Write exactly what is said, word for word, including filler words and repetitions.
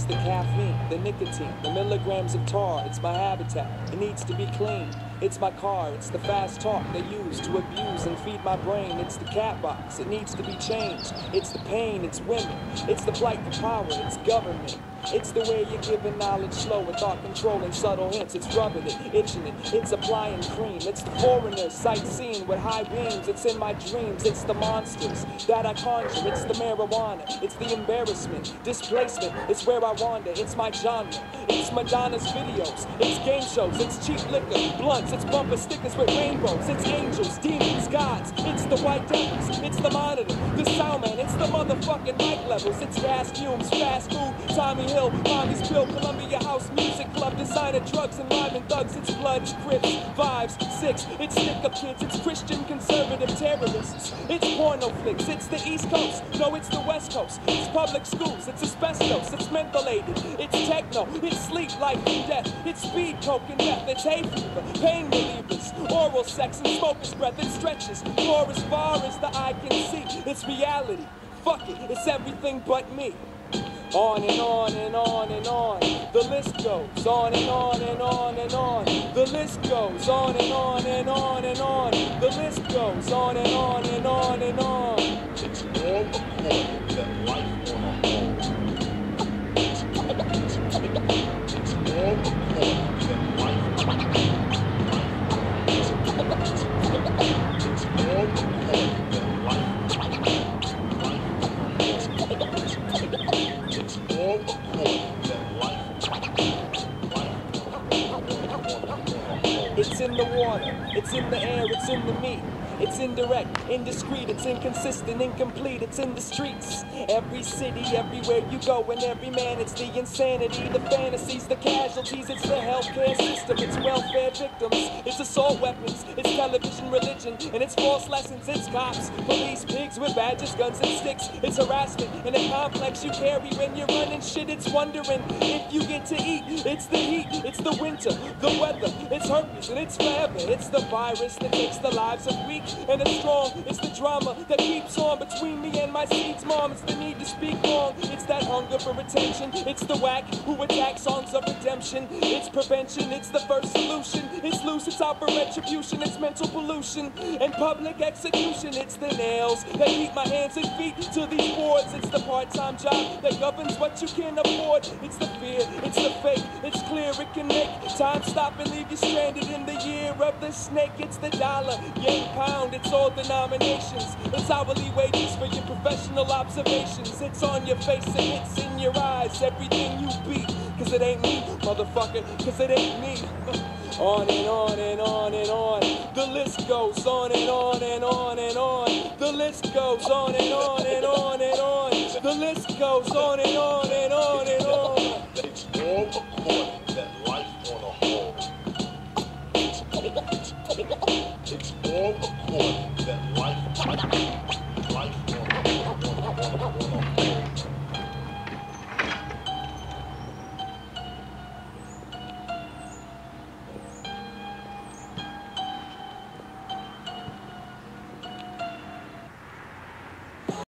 It's the caffeine, the nicotine, the milligrams of tar. It's my habitat. It needs to be clean. It's my car. It's the fast talk they use to abuse and feed my brain. It's the cat box. It needs to be changed. It's the pain. It's women. It's the flight to power. It's government. It's the way you're giving knowledge slow and thought controlling subtle hints. It's rubbing it, itching it, it's applying cream. It's the foreigners sightseeing with high beams. It's in my dreams, it's the monsters that I conjure. It's the marijuana, it's the embarrassment, displacement. It's where I wander, it's my genre. It's Madonna's videos, it's game shows, it's cheap liquor, blunts, it's bumper stickers with rainbows. It's angels, demons, gods, it's the white devils, it's the monitor, the sound man, it's the motherfucking mic levels. It's gas fumes, fast food, Tommy Hill, Mommy's Pill, Columbia House Music Club, designer drugs and rhyming thugs. It's Bloods, Crips, Vibes, Six. It's stick-up kids, it's Christian conservative terrorists. It's porno flicks, it's the East Coast, no, it's the West Coast. It's public schools, it's asbestos, it's mentholated. It's techno, it's sleep, life and death. It's speed, coke and meth, it's hay fever, pain relievers, oral sex and smoker's breath. It stretches for as far as the eye can see. It's reality, fuck it, it's everything but me. On and on and on and on, the list goes on and on and on and on. The list goes on and on and on and on. The list goes on and on and on and on. It's all according that life on a whole. It's all according that life on a whole. It's all according that life It's all according that life It's in the water, it's in the air, it's in the meat. It's indirect, indiscreet, it's inconsistent, incomplete, it's in the streets. Every city, everywhere you go, and every man, it's the insanity, the fantasies, the casualties, it's the healthcare system, it's welfare victims, it's assault weapons, it's television religion, and it's false lessons, it's cops, police, pigs with badges, guns and sticks, it's harassment, and a complex you carry when you're running shit. It's wondering if you get to eat, it's the heat, it's the winter, the weather, it's herpes, and it's forever, it's the virus that takes the lives of weak and it's strong. It's the drama that keeps on between me and my seeds, mom. It's the need to speak long. It's that hunger for attention. It's the whack who attacks songs of redemption. It's prevention. It's the first solution. It's loose. It's out for retribution. It's mental pollution and public execution. It's the nails that keep my hands and feet to these boards. It's the part-time job that governs what you can afford. It's the fear. It's the fake. It's clear it can make time stop and leave you stranded in the year of the snake. It's the dollar, yen, pound. It's all denominations. It's hourly wages for your professional observations. It's on your face and it's in your eyes. Everything you be, cause it ain't me, motherfucker, cause it ain't me. On and on and on and on. The list goes on and on and on and on. The list goes on and on and on and on. The list goes on and on.